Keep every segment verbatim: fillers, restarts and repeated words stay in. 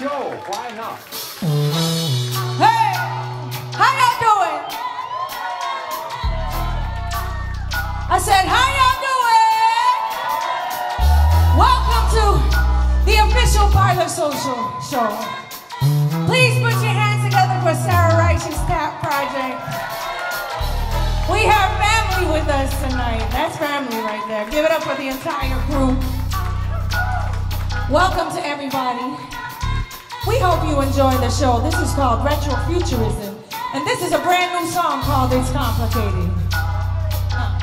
Sure, why not? Hey, how y'all doing? I said, how y'all doing? Welcome to the official Parlor Social Show. Please put your hands together for Sarah Reich's Tap Project. We have family with us tonight. That's family right there. Give it up for the entire crew. Welcome to everybody. We hope you enjoy the show. This is called Retrofuturism, and this is a brand new song called It's Complicated. Uh.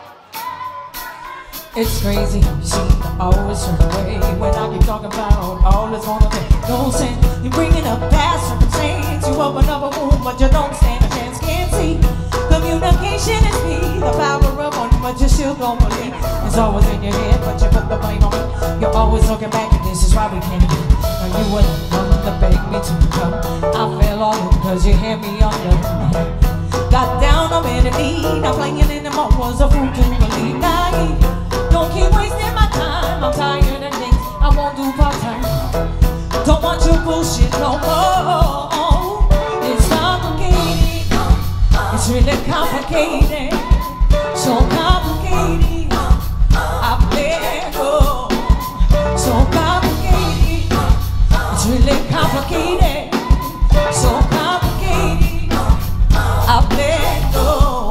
It's crazy, you seem to always turn away when I keep talking about all this wanna be. No sense, you're bringing up past circumstance. You open up a wound, but you don't stand a chance, can't see. Communication is key, the power of one, but you still don't believe. It's always in your head, but you put the blame on me. You're always looking back, and this is why we can't get. Now you were the one that begged me to come. I fell all in cause you had me under. Got down on my knee, now playing anymore was a fool to believe. Naive, don't keep wasting my time. I'm tired of things I won't do part-time. Don't want your bullshit no more. It's complicated. It's really complicated. So complicated. I've let go. So complicated. It's really complicated. So complicated. I've let go.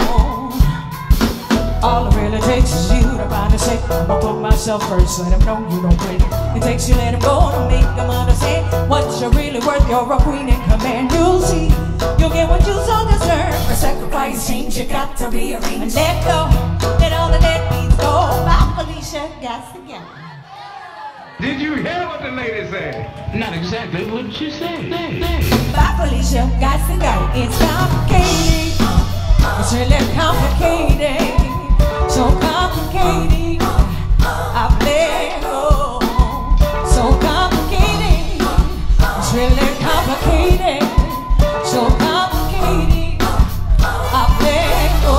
All it really takes is you to finally say, I'ma put myself first, let him know you don't play. It takes you let him go to make him understand what you're really worth. You're a queen in command. You'll see, you'll get what you so deserve. For sacrifice seems you got to rearrange and let go. Let all the deadbeats go. Bye, Felicia, got together. Did you hear what the lady said? Not exactly what she said. Bye, Felicia, got together. It's complicated. It's really complicated. So complicated. I've let go. So complicated. It's really complicated. So complicated. I've let go.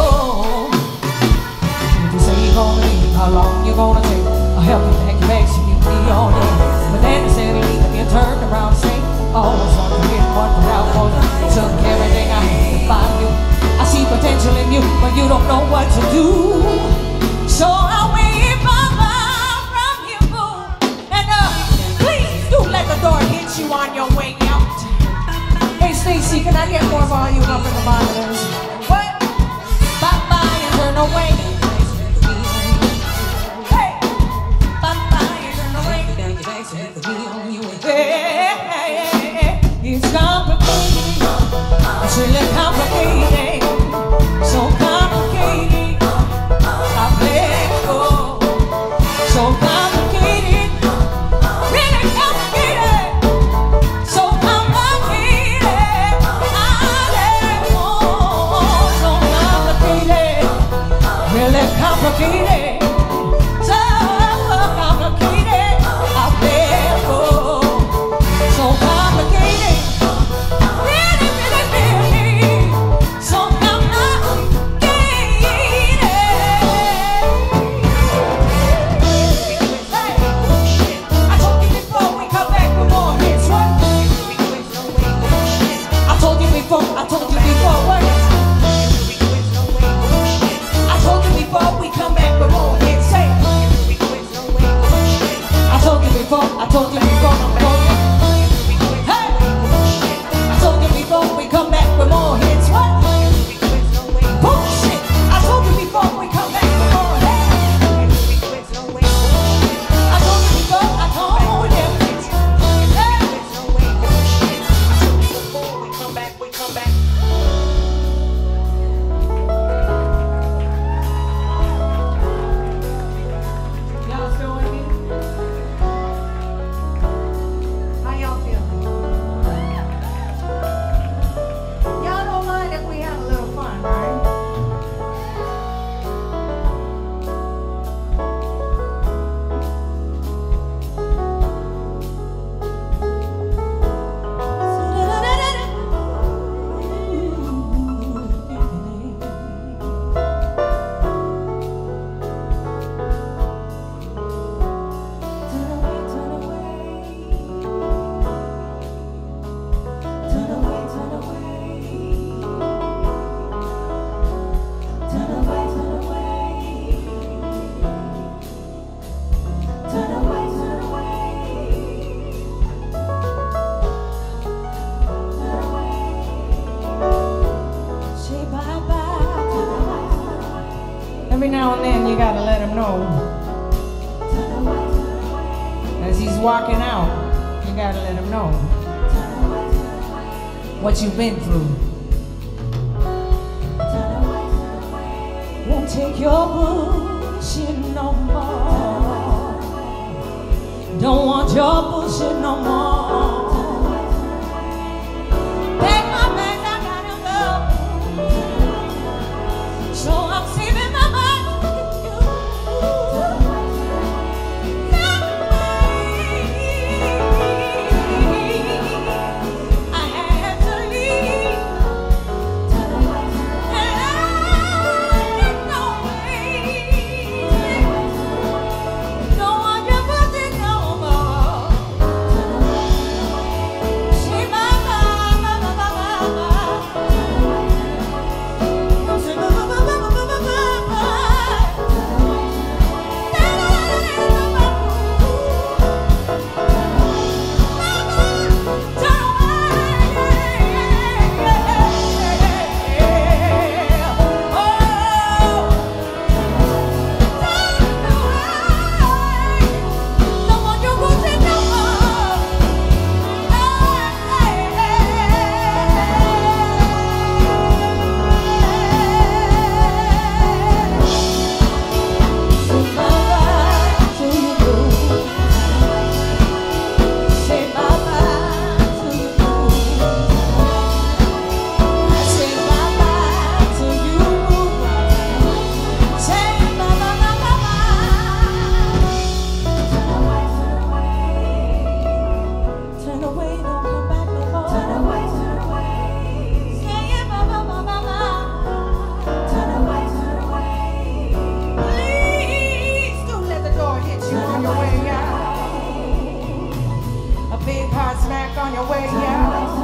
You say you're gonna leave, how long you gonna take? I'll help you pack your bags so you can be all day. But then instead of leaving, you turned around and say, always want to get one without more. Took everything I had to find you. I see potential in you, but you don't know what to do. So I'll wait my love from you, boo. And uh, please do let the door hit you on your way out. Hey Stacy, can I get more volume up in the monitors? What? Bye-bye and turn away. Hey! Bye-bye and turn away. Hey, hey, hey, hey. It's complicated. It's really complicated. So complicated. I've let go. So complicated. Really complicated. So complicated. I let go. So complicated. Really complicated. So complicated. I've let go. So complicated. now and then you gotta let him know. As he's walking out, you gotta let him know what you've been through. Won't take your bullshit no more. Don't want your bullshit no more. Take my bags, I gotta go. So I'm saving my mind with you. I had to leave. And I didn't know me. Don't want your bullshit no more. Say bye bye, bye bye, bye bye. Say bye bye, bye bye, bye bye, bye smack on your way out.